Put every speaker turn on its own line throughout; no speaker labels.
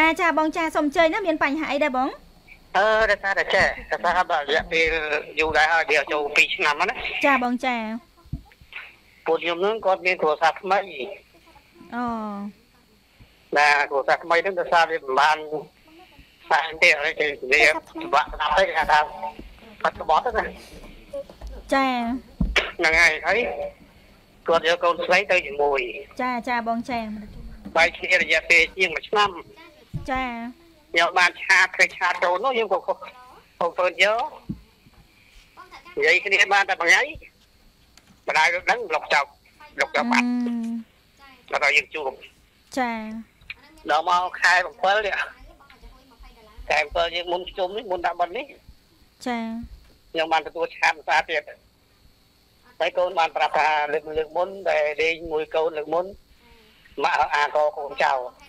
ចាបងចាសុំជ័យណាមានបញ្ហាអីដែរបង
តែថាតែចេះតែថាបើរយៈពេលយូរដែរហើយវាចូល2ឆ្នាំណា
ចាបងចា
ពួកខ្ញុំនឹងគាត់មានគ្រួសារថ្មី
អូ
ណាគ្រួសារថ្មីនឹងដោយសារវាមិនបានសាយទេហើយគេនិយាយបាក់ស្ដាប់ទៅគេថាបាត់ក្បត់ណា
ចា
ហ្នឹងហើយគាត់យកកូនស្រីទៅជាមួយ
ចាបងចា
បាយគ្នារយៈពេលជាង1ឆ្នាំ
ចា
ខ្ញុំបានឆាតឃើញឆាតចូលនោះខ្ញុំក៏ខុសទៅយកនិយាយគ្នាបានតែមួយថ្ងៃបណ្ដាលដឹងលុកចោលបាត់ដល់យើងជួប
ចា
ដល់មកខែ7នេះខែ7យើងមុនជុំនេះមុនដាក់បិណ្ឌនេះ
ចា
ខ្ញុំបានទទួលឆាតភាសាទៀតហើយកូនបានប្រាប់ថាលើកមុនដែលលេងមួយកូនលើកមុនម៉ាក់អាកកូនចៅ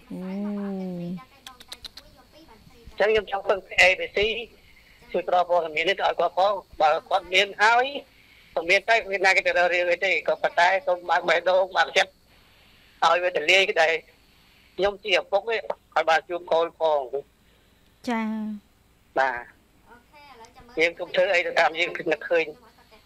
ចឹងខ្ញុំចង់ពឹង ABC ជួយប្រព័ន្ធមាននេះឲ្យគាត់ផងបើគាត់មានហើយក៏មានតែមានណាគេទៅរឿងទេក៏ប៉ុន្តែសូមបើកបេះដូងបើកចិត្តឲ្យវាទលាយគេដែរខ្ញុំជាឪពុកនេះឲ្យបានជួបកូនផង
ចា
បាទយើងគុំធ្វើអីទៅតាមយើងនឹកឃើញ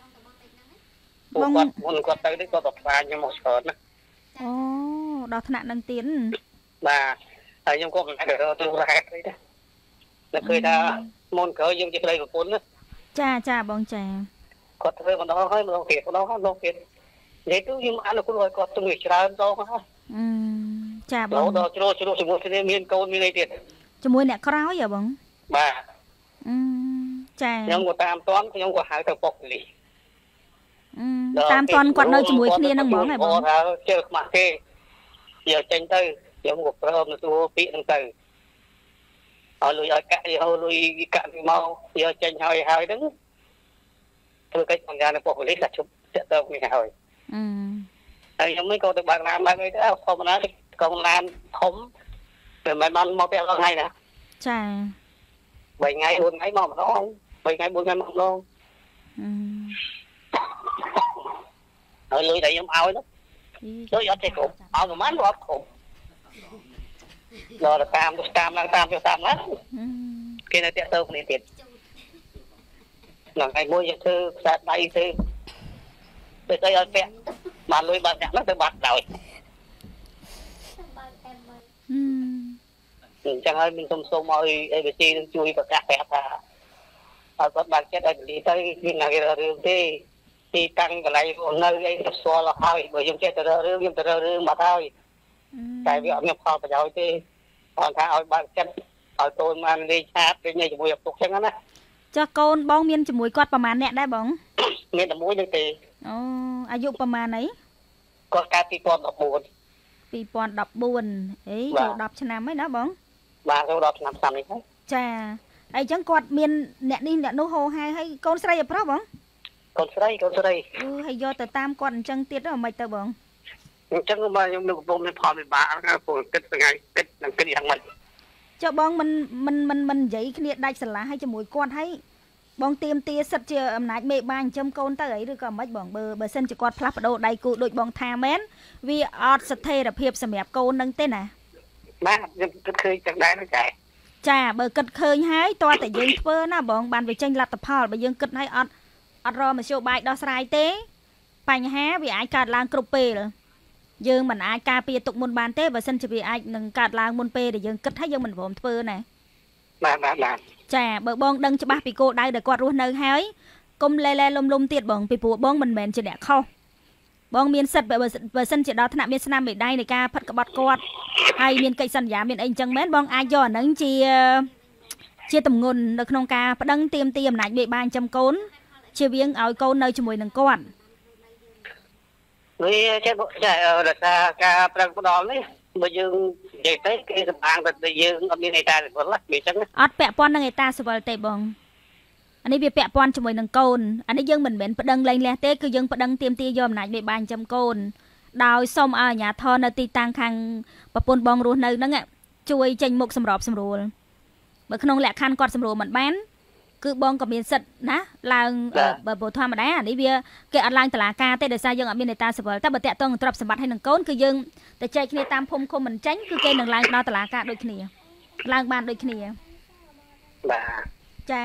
គាត់មុនគាត់ទៅនេះគាត់ទៅផ្សាយខ្ញុំមកច្រើនណា
អូដល់ថ្នាក់នឹងទៀត
បាទហើយខ្ញុំក៏មិនអាចទៅទូរហេតុអីដែរនឹកឃើញថាមុនក្រោយយើងជាប្តីប្រពន្ធណា
ចាបងចា
គាត់ធ្វើម្ដងហើយម្ដងទៀតនិយាយទៅខ្ញុំអនុគ្រោះឲ្យគាត់ទៅច្រើនដងហើយ
ចាបង
ដល់ជ្រុលជាមួយគ្នាមានកូនមានអីទៀត
ជាមួយអ្នកក្រោយហ៎បង
បាទ
ចា
ខ្ញុំក៏តាមតន់ខ្ញុំក៏ហៅទៅពុកលី
តាមតន់គាត់នៅជាមួយគ្នានឹងហ្មងហ៎បង
ជើខ្មាស់គេយកចេញទៅខ្ញុំក៏ព្រមទទួលពាក្យហ្នឹងទៅឲ្យលុយឲ្យកាក់យកលុយកាក់មកយកចេញហើយហ្នឹងធ្វើកិច្ចសន្យានៅពុកលីថាជប់តាក់ទងគ្នាហើយហើយខ្ញុំនេះក៏ទៅបើកឡានបើកអីទៅធម្មតាកងឡានធំតែមិនបានមកពេលថ្ងៃណា
ចា
3ថ្ងៃ4ថ្ងៃមកម្ដង3ថ្ងៃ4ថ្ងៃមកម្ដងហើយលុយដែលខ្ញុំឲ្យនោះលុយអត់ទេគ្រប់ឲ្យប្រហែលក៏អត់គ្រប់ដល់តាមគេនៅតាក់ទងគ្នាទៀតថ្ងៃមួយយើងធ្វើខ្សែដៃធ្វើទៅឲ្យពាក់បានលុយបាត់អ្នកនោះទៅបាត់ដោយអញ្ចឹងហើយមានសុំឲ្យ ABC នឹងជួយប្រកាសប្រាប់ថាឲ្យគាត់បើកចិត្តឲ្យពលីទៅមានណាគេរឿងទេទីតាំងកន្លែងនៅអីទៅស្គាល់ហើយបើយើងចេះទៅរឿងខ្ញុំទៅរឿងបាត់ហើយតែវាអត់មានផលប្រយោជន៍ទេគាត់ថាឲ្យបើកចិត្តឲ្យកូនបានលេងឆាតលេងជាមួយឪពុកចឹងណា
ចាស់កូនបងមានជាមួយគាត់ប្រហែលអ្នកដែរបង
មានតែមួយនឹងទេ
អូអាយុប្រហែលអី
គាត់កើត2014
អីចូល10ឆ្នាំហើយណាបង
បាទចូល10ឆ្នាំនេះហើយ
ចាអីចឹងគាត់មានអ្នកនេះអ្នកនោះហោហែហើយកូនស្រីប្រុសបង
កូនស្រី
ហើយយកទៅតាមគាត់អញ្ចឹងទៀតមិនទៅបង
អញ្ចឹងមកខ្ញុំនៅកំពុងមានផលវិបាកព្រោះគិតថ្ងៃគិតនឹងគិតយ៉ាងម៉េច
ចុះបងមិននិយាយគ្នាដាច់ស្រឡះឲ្យជាមួយគាត់ហើយបងទៀមទាសិតជាអំណាចមេបាចិញ្ចឹមកូនទៅអីឬក៏មិនបងបើសិនជាគាត់ផ្លាស់ប្ដូរដៃគូដូចបងថាមែនវាអត់ស្ថិរភាពសម្រាប់កូននឹងទេណា
បាទខ្ញុំគិតឃើញចឹងដែរនោះ
ចាបើគិតឃើញហើយតើតែយើងធ្វើណាបងបានវាចេញលទ្ធផលបើយើងគិតឲ្យអត់រមធ្យោបាយដោះស្រាយទេបញ្ហាវាអាចកើតឡើងគ្រប់ពេលយើងមិនអាចការពារទុកមុនបានទេបើសិនជាវាអាចនឹងកើតឡើងមុនពេលដែលយើងគិតហើយយើងមិនព្រមធ្វើណា
បាទ
ចាបើបងដឹងច្បាស់ពីគោលដៅដែលគាត់រស់នៅហើយកុំលែលំទៀតបងពីព្រោះបងមិនមែនជាអ្នកខុសបងមានសិទ្ធិបើសិនជាដល់ថ្នាក់មានស្នាមមេដៃនៃការផិតក្បត់គាត់ហើយមានកិច្ចសន្យាមានអីអញ្ចឹងមែនបងអាចយកអាហ្នឹងជាទម្ងន់នៅក្នុងការប្តឹងទាមទារអំណាចមេបាចិញ្ចឹមកូនជាវៀងឲ្យកូននៅជាមួយនឹងគាត់
វាចេះដោយសារការប្រឹងផ្ដាល់នេះបើយើងនិយាយទៅគេសម្អាងតែយើងអត់មានអេតាសិវិលហ្នឹងអញ្ចឹង
អត់ពាក់ព័ន្ធនឹងអេតាសិវិលទេបងអានេះវាពាក់ព័ន្ធជាមួយនឹងកូនអានេះយើងមិនមែនប្តឹងលែងលះទេគឺយើងប្តឹងទាមទារយកអំណាចមេបាចិញ្ចឹមកូនដោយសូមឲ្យអាជ្ញាធរនៅទីតាំងខាងប្រពន្ធបងរស់នៅហ្នឹងជួយចេញមុខសម្របសម្រួលបើក្នុងលក្ខខណ្ឌគាត់សម្រួលមិនបានគឺបងក៏មានសិទ្ធណាឡើងបើធម្មតាអានេះវាគេអត់ឡើងតុលាការទេដោយសារយើងអត់មាននេតាសិវិលតែបើតាក់ទងទ្រព្យសម្បត្តិឲ្យនឹងកូនគឺយើងទៅចែកគ្នាតាមភូមិឃុំមិនចាញ់គឺគេនឹងឡើងដល់តុលាការដូចគ្នាឡើងបានដូចគ្នា
បាទ
ចា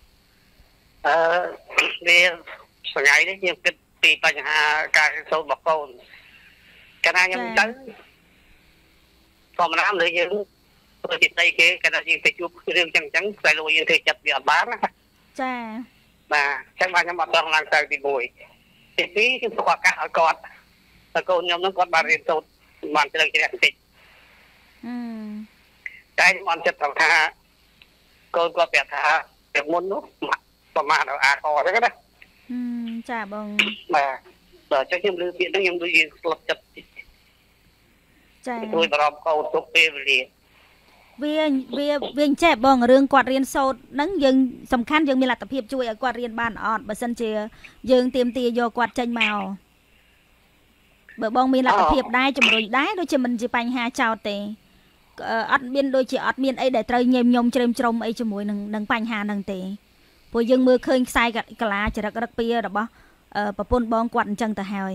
វាថ្ងៃនេះខ្ញុំគិតពីបញ្ហាការរៀនសូត្ររបស់កូនកាលណាខ្ញុំទៅធម្មតាលើយើងធ្វើទីដីគេកាលណាយើងទៅជួបរឿងចឹងតែលោកយើងធ្វើចិត្តវាអត់បានណា
ចា
បាទចឹងបាទខ្ញុំអត់ដល់ឡើងទៅទី1ទី2ខ្ញុំផ្ដល់ឱកាសឲ្យគាត់តែកូនខ្ញុំនឹងគាត់បានរៀនសូត្របានជ្រៅជ្រះបន្តិចតែខ្ញុំអត់ចិត្តថាកូនគាត់ប្រាប់ថាពីមុននោះប្រមាណអាខហ្នឹងណា
ចាបង
បាទចឹងខ្ញុំលើពាក្យហ្នឹងខ្ញុំដូចស្លុតចិត្ត
ចា
ជួយបារម្ភកូនទុកពេលវេលា
វាអញ្ចេះបងរឿងគាត់រៀនសូត្រហ្នឹងយើងសំខាន់យើងមានលទ្ធភាពជួយឲ្យគាត់រៀនបានអត់បើសិនជាយើងទៀមទាយកគាត់ចេញមកបើបងមានលទ្ធភាពដែរជំរុញដែរដូចជាមិនជាបញ្ហាចោតទេអត់មានដូចជាអត់មានអីដែលត្រូវញែមញុំច្រេមច្រុំអីជាមួយនឹងបញ្ហាហ្នឹងទេព្រោះយើងមើលឃើញខ្សែកលាចរិតរឹកពីរបស់ប្រពន្ធបងគាត់អញ្ចឹងទៅហើយ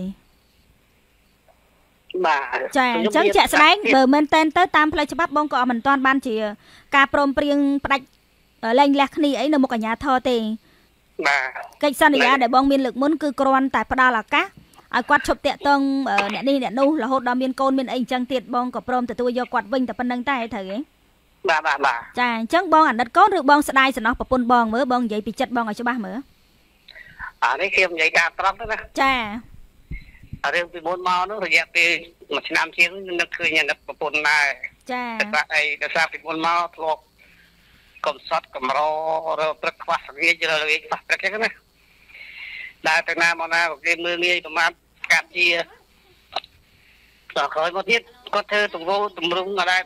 បាទ
ចាអញ្ចឹងជាក់ស្ដែងបើមែនតែនទៅតាមផ្លូវច្បាប់បងក៏មិនទាន់បានជាការព្រមព្រៀងផ្ដាច់លែងលះគ្នាអីនៅមុខអាជ្ញាធរទេ
បាទ
កិច្ចសន្យាដែលបងមានលើកមុនគឺគ្រាន់តែផ្ដល់ឱកាសឲ្យគាត់ឈប់តាក់ទងអ្នកនេះអ្នកនោះរហូតដល់មានកូនមានអីអញ្ចឹងទៀតបងក៏ព្រមទទួលយកគាត់វិញតែប៉ុណ្្នឹងតែត្រូវទេ
បាទ
ចាអញ្ចឹងបងអាណិតកូនឬបងស្ដាយសំណោះប្រពន្ធបងមើលបងនិយាយពីចិត្តបងឲ្យច្បាស់មើល
នេះខ្ញុំនិយាយការត្រង់ទៅណា
ចា
រឿងពីមុនមកនោះរយៈពេល1ឆ្នាំជាងនឹកឃើញអាណិតប្រពន្ធដែរ
ចា
តែអីដោយសារពីមុនមកធ្លាប់កំសត់កំររើព្រឹកខ្វះសង្ឃាចរើលេខខ្វះព្រឹកចឹងណាដើរទៅណាមកណាគេមើលងាយប្រមាថកាត់ជាដល់ក្រោយមកទៀតគាត់ធ្វើទង្វើទម្រង់ដែរ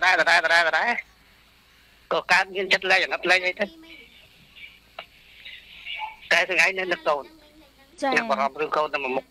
ក៏កើតមានចិត្តលែងអាណិតលែងអីទៅតែថ្ងៃនេះនឹកកូន
ចា
អ្នកបារម្ភរឿងកូនទៅមុខ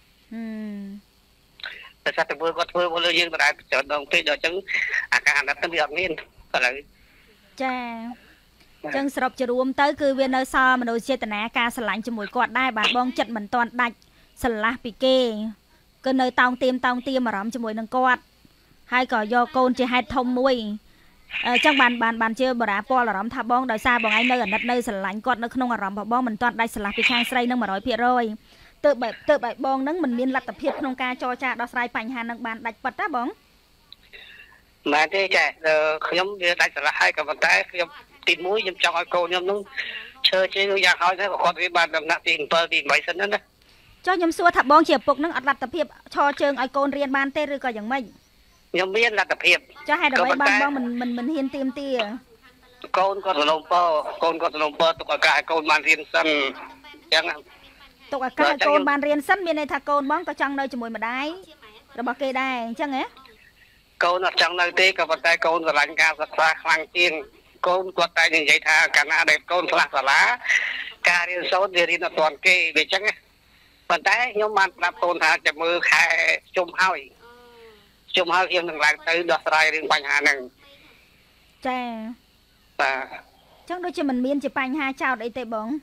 តែថាទង្វើគាត់ធ្វើមកលើយើងដែរច្រើនដងពេកដល់អញ្ចឹងអាការអាណិតទៅវាអត់មានឥឡូវ
ចាអញ្ចឹងសរុបជារួមទៅគឺវានៅសល់មនោចេតនាការស្រឡាញ់ជាមួយគាត់ដែរបាទបងចិត្តមិនទាន់ដាច់ស្រឡះពីគេគឺនៅតោងទៀមអារម្មណ៍ជាមួយនឹងគាត់ហើយក៏យកកូនជាហេតុធំមួយអញ្ចឹងបានជាបរាពលអារម្មណ៍ថាបងដោយសារបងឯងនៅអាណិតនៅស្រឡាញ់គាត់នៅក្នុងអារម្មណ៍របស់បងមិនទាន់ដាច់ស្រឡះពីខាងស្រីនឹង 100% ទើបឲ្យបងនឹងមិនមានលទ្ធភាពក្នុងការចរចាដោះស្រាយបញ្ហានឹងបានដាច់ប៉ិតណាបង
មែនទេចាខ្ញុំវាដាច់ស្រឡះហើយក៏ប៉ុន្តែខ្ញុំទី1ខ្ញុំចង់ឲ្យកូនខ្ញុំនោះឈើជើងយ៉ាងហោចទៅគាត់វាបានដំណាក់ទី7ទី8សិនណា
ចុះខ្ញុំសួរថាបងជាឪពុកនឹងអត់លទ្ធភាពឈរជើងឲ្យកូនរៀនបានទេឬក៏យ៉ាងម៉េច
ខ្ញុំមានលទ្ធភាព
ចុះហេតុអ្វីបានបងមិនហ៊ានទៀមទា
កូនគាត់សនំពកូនគាត់សនំពទុកឱកាសឲ្យកូនបានរៀនសិនអញ្ចឹង
ទុកឱកាសឲ្យកូនបានរៀនសិនមានន័យថាកូនបងក៏ចង់នៅជាមួយម្ដាយរបស់គេដែរអញ្ចឹងហ៎
កូនអត់ចង់នៅទេក៏ប៉ុន្តែកូនស្រឡាញ់ការសិក្សាខ្លាំងជាងកូនគាត់តែនិយាយថាកាលណាដែលកូនខ្លះសាលាការរៀនសូត្រវារៀនអត់ទាន់គេវាអញ្ចឹងប៉ុន្តែខ្ញុំបានប្រាប់កូនថាចាំមើលខែជុំហើយខ្ញុំនឹងឡើងទៅដោះស្រាយរឿងបញ្ហាហ្នឹង
ចា
បាទ
អញ្ចឹងដូចជាមិនមានជាបញ្ហាចោតអីទេបង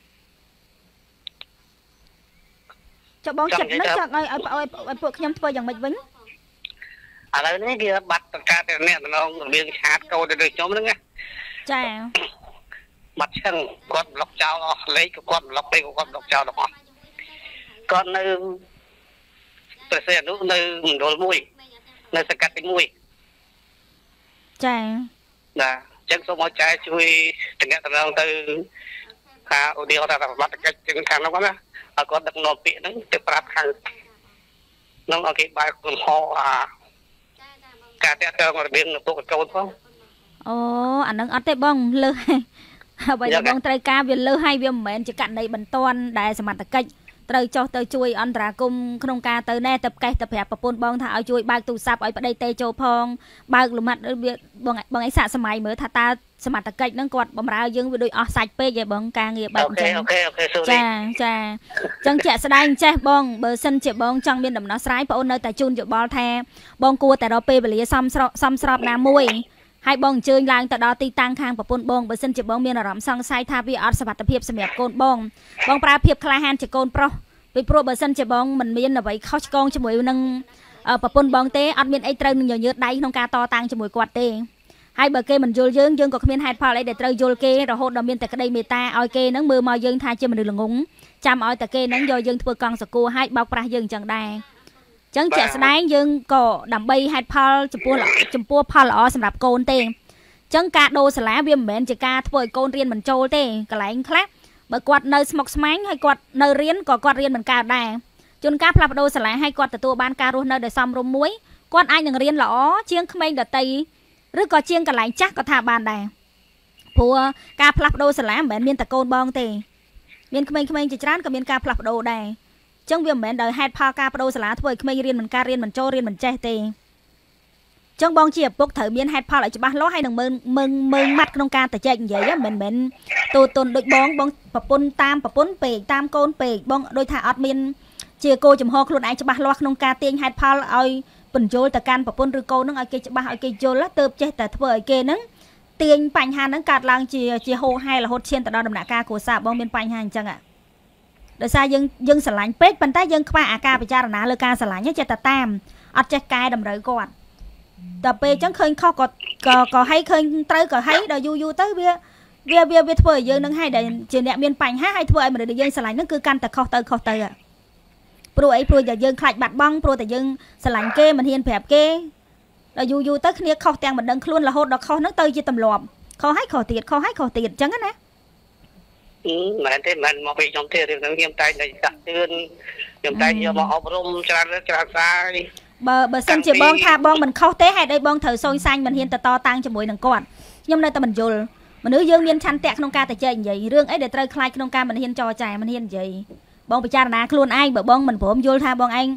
ចុះបងចិត្តនឹងចង់ឲ្យពួកខ្ញុំធ្វើយ៉ាងម៉េចវិញ
ឥឡូវនេះវាបាត់តកាទៅអ្នកតំណងរវាងឆាតកូនទៅដូចខ្ញុំហ្នឹងណា
ចា
បាត់ឈឹងគាត់ប្លុកចោលអស់លេខក៏គាត់ប្លុកពេកក៏គាត់ប្លុកចោលទាំងអស់គាត់នៅប្រសិទ្ធនោះនៅមណ្ឌលមួយនៅសង្កាត់ទី
1ចា
បាទអញ្ចឹងសូមឲ្យចែជួយតំណងទៅថាឧទាហរណ៍ថាប្រវត្តិកិច្ចជាងខាងនោះណាឲ្យគាត់ដឹកនាំពាក្យហ្នឹងទៅប្រាប់ខាងនោះឲ្យគេបើកលំហការតាក់ទងរបៀងពុកកូនផង
អូអានឹងអត់ទេបងលើសហើយបើបងត្រូវការវាលើសហើយវាមិនមែនជាករណីបន្ទាន់ដែលសមត្ថកិច្ចត្រូវចុះទៅជួយអន្តរាគមក្នុងការទៅណែទៅកេះទៅប្រាប់ប្រពន្ធបងថាឲ្យជួយបើកទូរស័ព្ទឲ្យប្តីតេចូលផងបើកលំមាត់បងឯងសាកសម័យមើលថាតើសមត្ថកិច្ចហ្នឹងគាត់បំរើយើងវាដូចអស់សាច់ពេកហ៎បងការងារបែបអញ្ចឹងចាអញ្ចឹងជាក់ស្ដែងចេះបងបើសិនជាបងចង់មានដំណោះស្រាយបងអូននៅតែជូនយោបល់ថាបងគួរតែរកពេលវេលាសមស្របណាមួយហើយបងអញ្ជើញឡើងទៅដល់ទីតាំងខាងប្រពន្ធបងបើសិនជាបងមានអារម្មណ៍សង្ស័យថាវាអត់សុវត្ថិភាពសម្រាប់កូនបងប្រើភាពក្លាហានជាកូនប្រុសពីព្រោះបើសិនជាបងមិនមានអ្វីខុសឆ្គងជាមួយនឹងប្រពន្ធបងទេអត់មានអីត្រូវនឹងញញើតដៃក្នុងការតតាំងជាមួយគាត់ទេហើយបើគេមិនយល់យើងក៏គ្មានហេតុផលអីដែលត្រូវយល់គេរហូតដល់មានតែក្តីមេត្តាឲ្យគេហ្នឹងមើលមកយើងថាជាមនុស្សល្ងងចាំឲ្យតែគេហ្នឹងយកយើងធ្វើកង់សកួរហើយបោកប្រាស់យើងអញ្ចឹងដែរអញ្ចឹងជាក់ស្ដែងយើងក៏ដើម្បីហេតុផលចំពោះផលល្អសម្រាប់កូនទេអញ្ចឹងការដូរសាលាវាមិនមែនជាការធ្វើឲ្យកូនរៀនមិនចូលទេកន្លែងខ្លះបើគាត់នៅស្មុកស្មាញហើយគាត់នៅរៀនក៏គាត់រៀនមិនកើតដែរជួនកាលផ្លាស់ប្ដូរសាលាហើយគាត់ទទួលបានការរស់នៅដែលសមរម្យមួយគាត់អាចនឹងរៀនល្អជាងក្មេងដទៃឬក៏ជាងកន្លែងចាស់ក៏ថាបានដែរព្រោះការផ្លាស់ប្ដូរសាលាមិនមែនមានតែកូនបងទេមានក្មេងៗជាច្រើនក៏មានការផ្លាស់ប្ដូរដែរអញ្ចឹងវាមិនមែនដោយហេតុផលការបដូរសាលាធ្វើឲ្យក្មេងរៀនមិនកើតរៀនមិនចូលរៀនមិនចេះទេអញ្ចឹងបងជាឪពុកត្រូវមានហេតុផលឲ្យច្បាស់លាស់ហើយនឹងមើងម៉ាត់ក្នុងការទៅចែកនិយាយមិនមែនទូទុនដូចបងប្រពន្ធតាមប្រពន្ធពេកតាមកូនពេកបងដូចថាអត់មានជាគោចំហខ្លួនឯងច្បាស់លាស់ក្នុងការទាញហេតុផលឲ្យបញ្យល់ទៅកាន់ប្រពន្ធឬកូននឹងឲ្យគេច្បាស់ឲ្យគេយល់ទៅចេះតែធ្វើឲ្យគេនឹងទាញបញ្ហាហ្នឹងកើតឡើងជាហូរហែរហូតឈានទៅដល់ដំណាក់កាលគ្រួសារបងមានបញ្ហាអញ្ចឹងដោយសារយើងស្រឡាញ់ពេកប៉ុន្តែយើងខ្វះអាការពិចារណាលើការស្រឡាញ់ចេះតែតាមអត់ចេះកែតម្រូវគាត់ដល់ពេលអញ្ចឹងឃើញខុសក៏ឲ្យឃើញត្រូវក៏ឲ្យដល់យូរទៅវាធ្វើឲ្យយើងនឹងឲ្យដែលជាអ្នកមានបញ្ហាឲ្យធ្វើឲ្យមនុស្សដែលយើងស្រឡាញ់ហ្នឹងគឺកាន់តែខុសទៅព្រោះអីព្រោះតែយើងខ្លាចបាត់បង់ព្រោះតែយើងស្រឡាញ់គេមិនហ៊ានប្រាប់គេដល់យូរទៅគ្នាខុសទាំងមិនដឹងខ្លួនរហូតដល់ខុសហ្នឹងទៅជាទម្លាប់ខុសហើយខុសទៀតអញ្ចឹងណា
មែនទេមិនមកពីខ្ញុំទេរឿងហ្នឹងខ្ញុំតែតែដាក់ទឿនខ្ញុំតែយកមកអប់រំច្រើនសាយ
បើសិនជាបងថាបងមិនខុសទេហេតុអីបងត្រូវសូនសាញ់មិនហ៊ានទៅតតាំងជាមួយនឹងគាត់ខ្ញុំនៅតែមិនយល់មនុស្សយើងមានឆន្ទៈក្នុងការទៅចែកនិយាយរឿងអីដែលត្រូវខ្លាចក្នុងការមិនហ៊ានចរចាមិនហ៊ាននិយាយបងពិចារណាខ្លួនឯងបើបងមិនព្រមយល់ថាបងឯង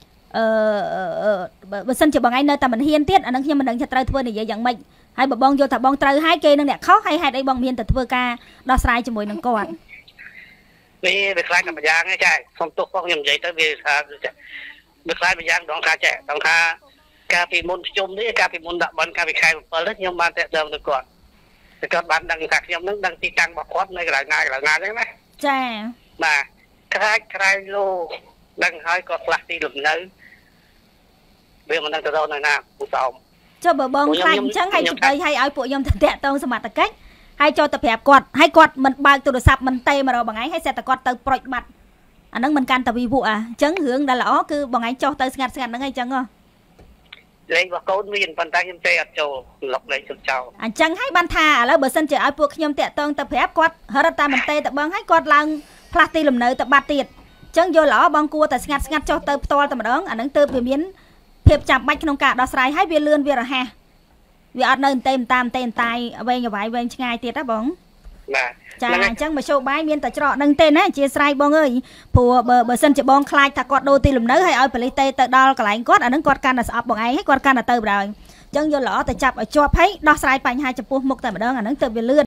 បើសិនជាបងឯងនៅតែមិនហ៊ានទៀតអានឹងខ្ញុំមិនដឹងថាត្រូវធ្វើនិយាយយ៉ាងម៉េចហើយបើបងយល់ថាបងត្រូវហើយគេនឹងអ្នកខុសហើយហេតុអីបងមានតែធ្វើការដោះស្រាយជាមួយនឹងគាត់
វាខ្លាចតែម្យ៉ាងទេចាសុំទោសផងខ្ញុំនិយាយទៅវាថាវាខ្លាចម្យ៉ាងដងថាចាដងថាការពីមុនជុំនេះការពីមុនដាក់បន់ការពីខែ7នេះខ្ញុំបានតែដើមទៅគាត់តែគាត់បានដឹងថាខ្ញុំនឹងដឹងទីតាំងរបស់គាត់នៅកន្លែងណាអញ្ចឹងណា
ចា
បាទក្រែងលោដឹងហើយគាត់ផ្លាស់ទីលំនៅវាមិនដឹងទៅដល់ណាពូសោម
ចុះបើបងខ្លាចអញ្ចឹងហើយជិះឲ្យពួកខ្ញុំទៅតាក់តងសមត្ថកិច្ចហើយចូលទៅប្រាប់គាត់ហើយគាត់មិនបើកទូរស័ព្ទមិនទេមករកបងឯងហើយសេះតែគាត់ទៅប្រូចបាត់អាហ្នឹងមិនកាន់តែវីវអញ្ចឹងរឿងដែលល្អគឺបងឯងចុះទៅស្ងាត់ហ្នឹងអីចឹង
លេងរបស់កូនមានប៉ុន្តែខ្ញុំទេអត់ចូលឡុកលេងជុំចោល
អញ្ចឹងហើយបានថាឥឡូវបើសិនជាឲ្យពួកខ្ញុំតាក់តងទៅប្រាប់គាត់រត់តែមិនទេទៅបងហើយគាត់ឡើងផ្លាស់ទីលំនៅទៅបាត់ទៀតអញ្ចឹងយល់ល្អបងគួរតែស្ងាត់ចុះទៅផ្ទាល់តែម្ដងអាហ្នឹងទើបវាមានភាពចាំបាច់ក្នុងការដោះស្រាយហើយវាលឿនវារហ័សវាអត់នៅតាមតែវែងវែងឆ្ងាយទៀតណាបង
បាទ
ចាអញ្ចឹងមធ្យោបាយមានតែច្រកនឹងទេណាអធិស្ឋានបងអើយព្រោះបើសិនជាបងខ្លាចថាគាត់ដូរទីលំនៅហើយឲ្យប៉ូលីសទេទៅដល់កន្លែងគាត់អានឹងគាត់កាន់តែស្អប់បងឯងហើយគាត់កាន់តែទៅបណ្ដោយអញ្ចឹងយល់ល្អតែចាប់ឲ្យជាប់ហើយដោះស្រាយបញ្ហាចំពោះមុខតែម្ដងអានឹងទើបវាលឿន